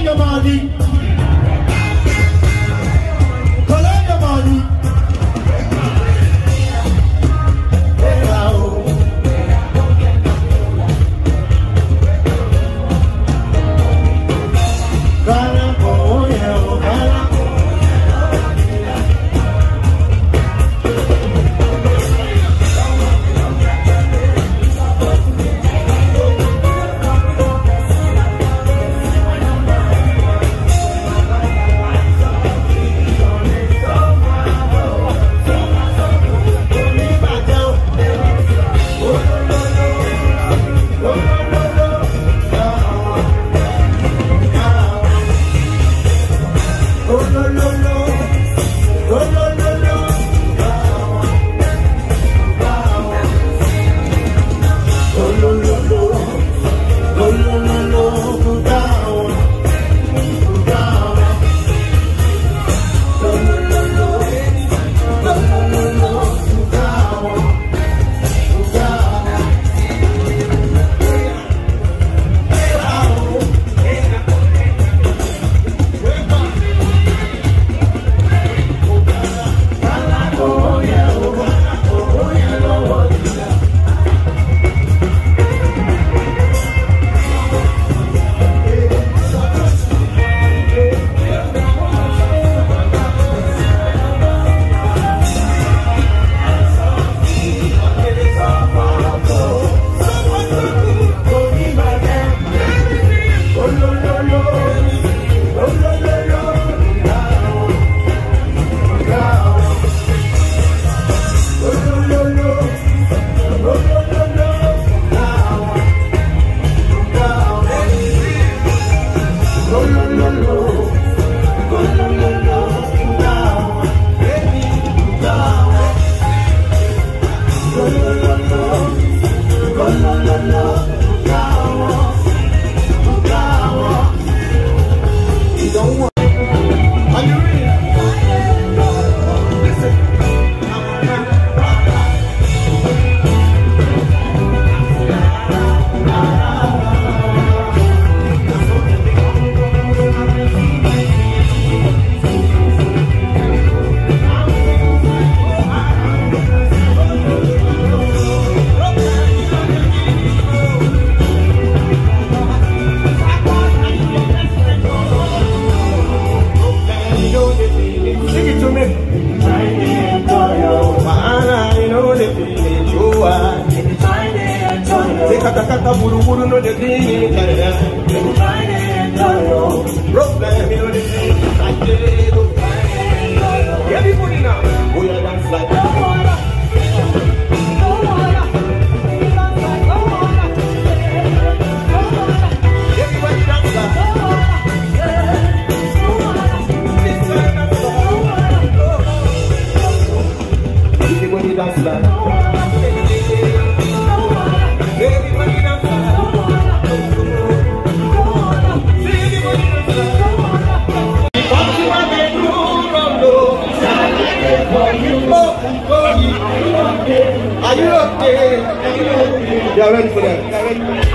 Y'all ready for that? Y'all ready for that?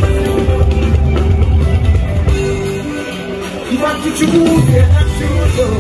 What did you do?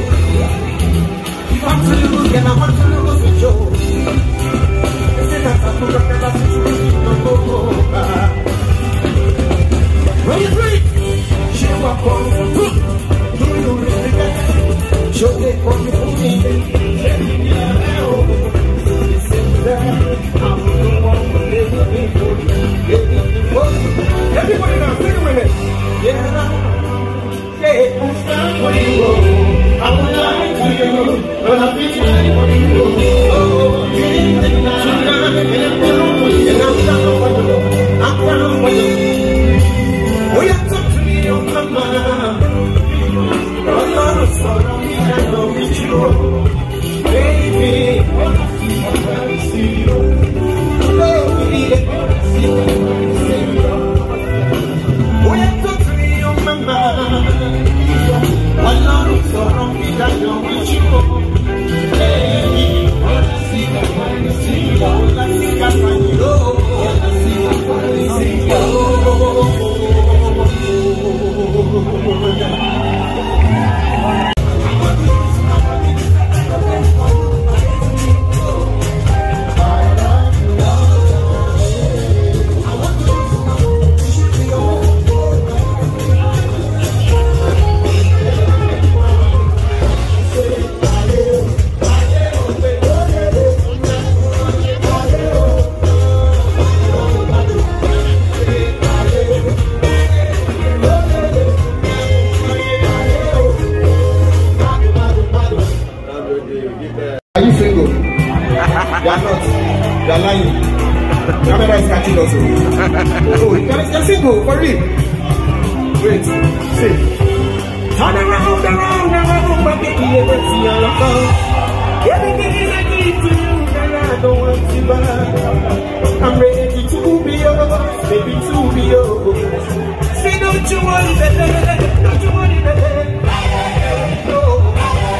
They are not. They are lying. Camera is catching us. Oh, you're single, for real. Wait, see. Turn around, my baby, let's see all about. Everything I need to you, and I don't want you back. I'm ready to be yours, baby, to be yours. Say, don't you worry, baby, don't you worry, baby. No,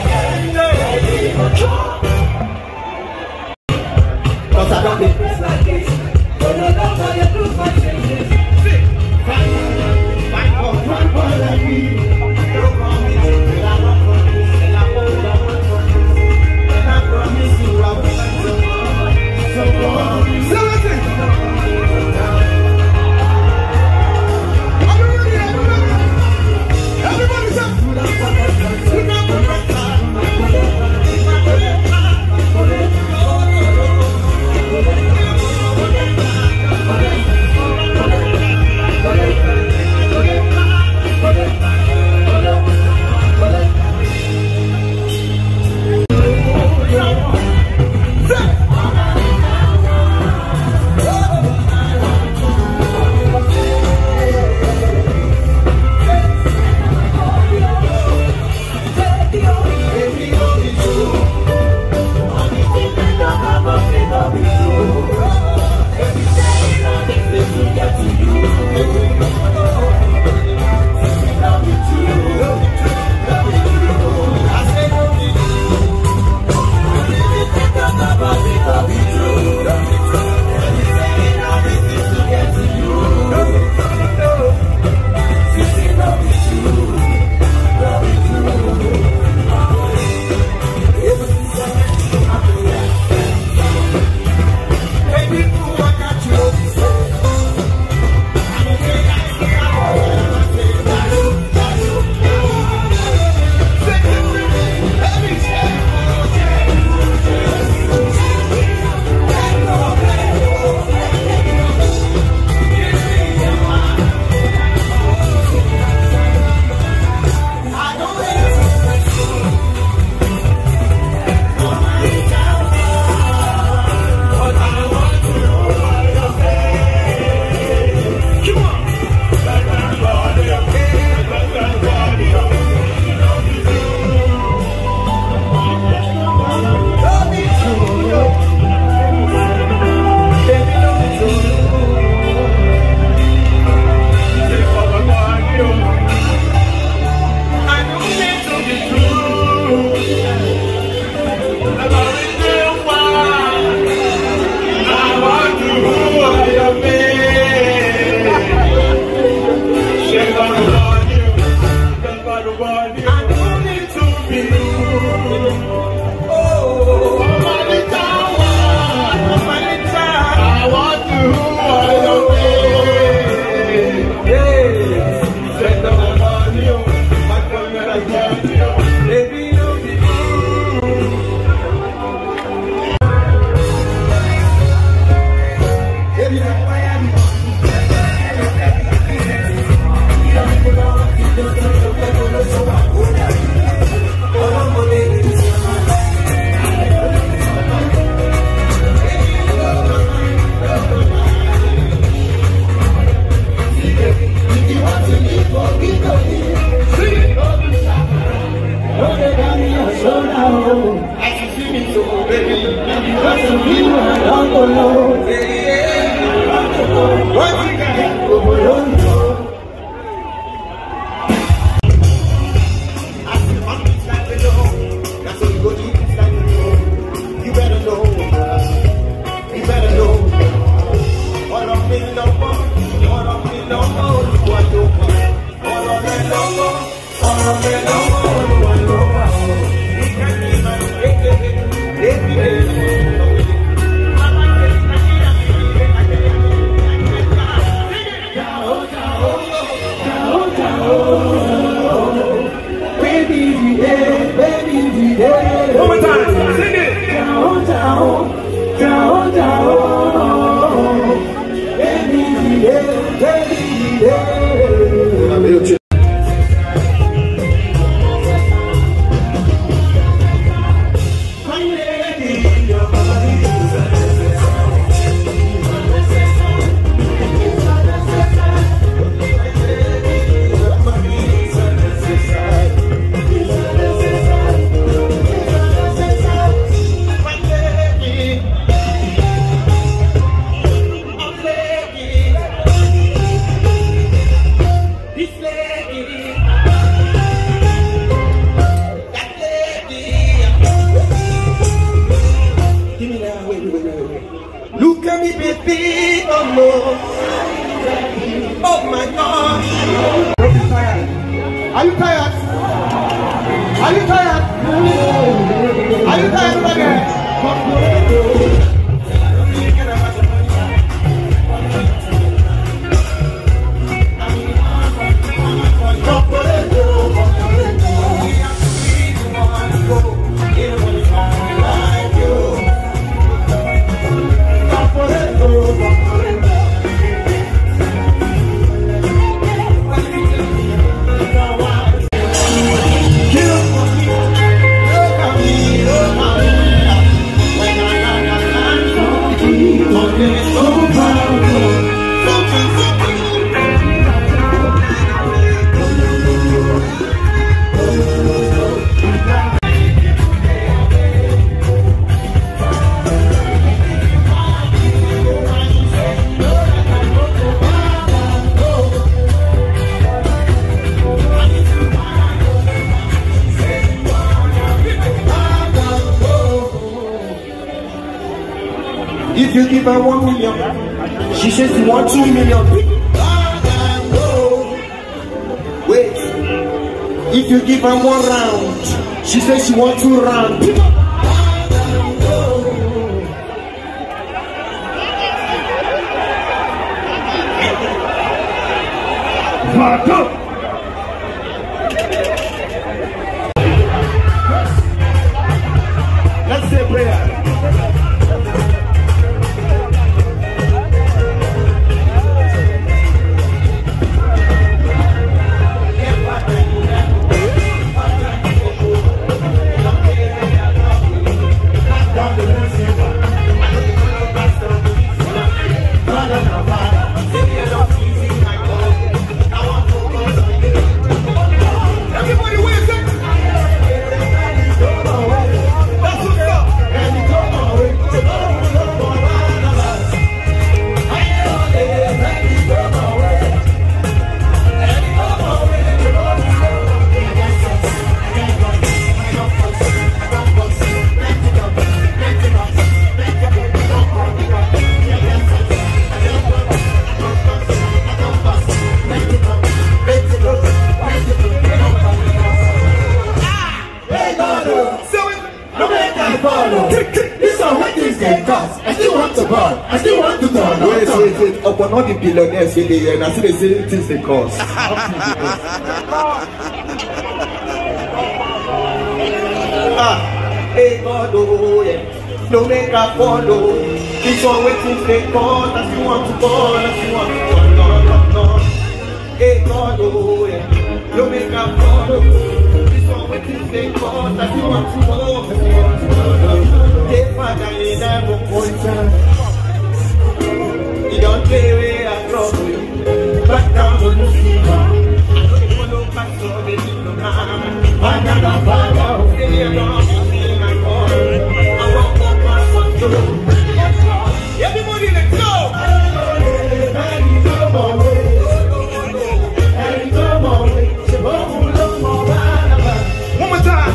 cause I got it like this. Oh, no, no, you do my changes. Fight for like me. Wait. Look at me, baby. Oh no. Oh my God. Are you tired? Are you tired? Are you tired again? If you give her 1 million, she says you want 2 million. Wait. If you give her 1 round, she says she wants 2 rounds. Back up. Let's say prayer. Wait. Upon all the billionaires in the end, I see the same things they cost. Hey God, oh yeah, no make a follow. This one waiting they cost, as you want to go, as you want to go, no. Hey God, oh yeah, no make a follow. This one waiting they cost, as you want to go, as you want to go. Hey Father, you never point out. You don't play away at trouble. Back down on the sea. I don't follow back so they need no man. I got a father who say you're not in my car. I walk up my front door. Everybody, let's go! One more time.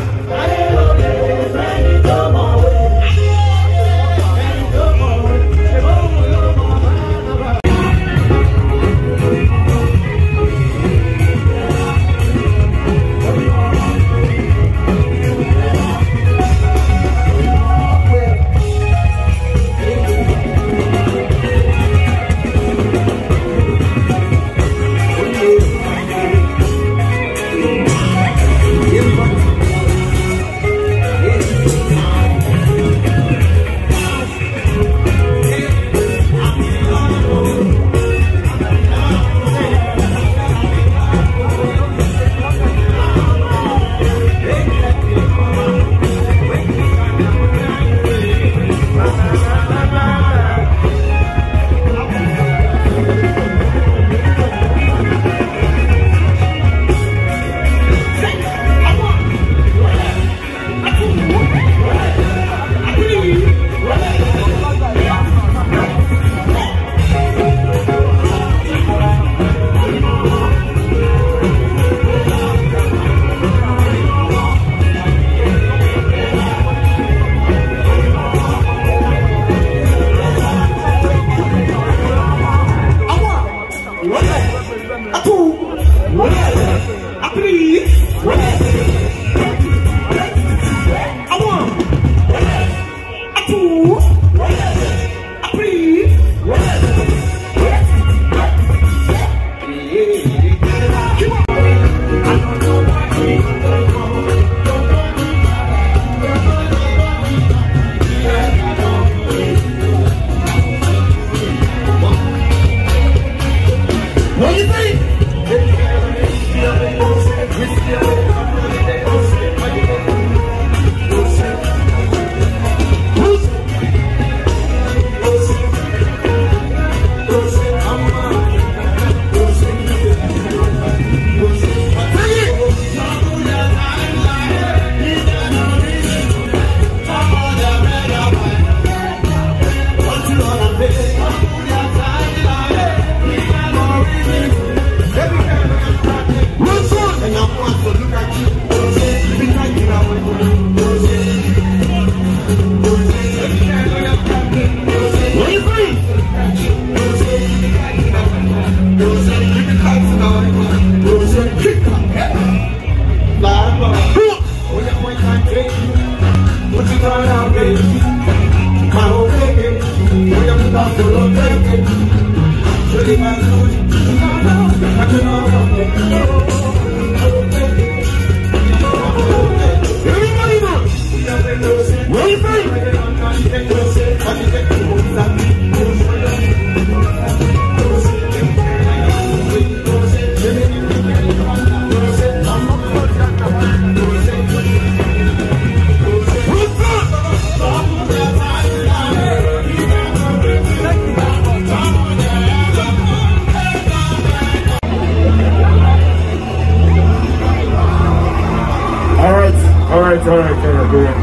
All right, go on.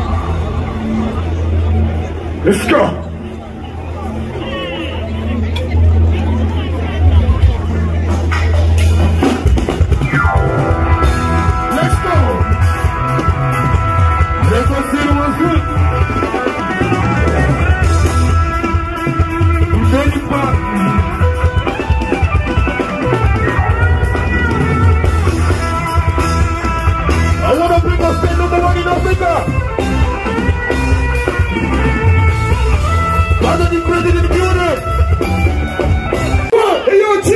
Let's go. Let's go. Let's go see the one's good. Ready, Bob? I want to bring us stand number one in Africa. Father the President Builder. Hey, yo, G.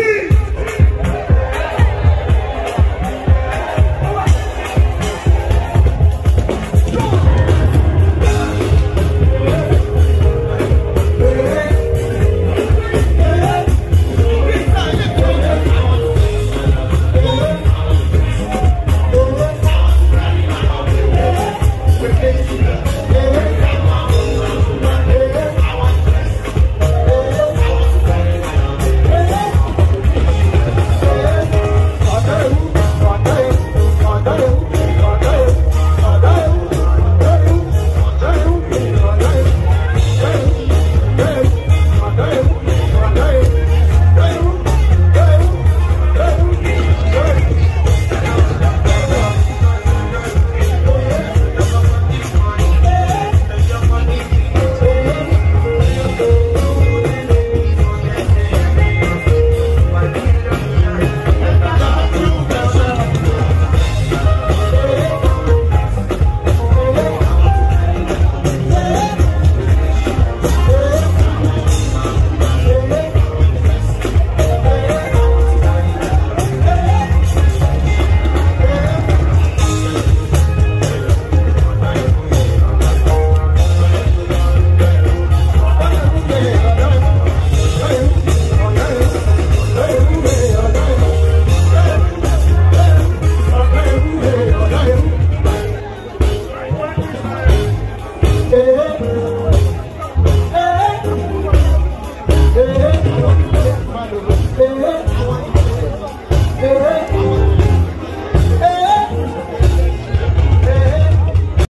Hey,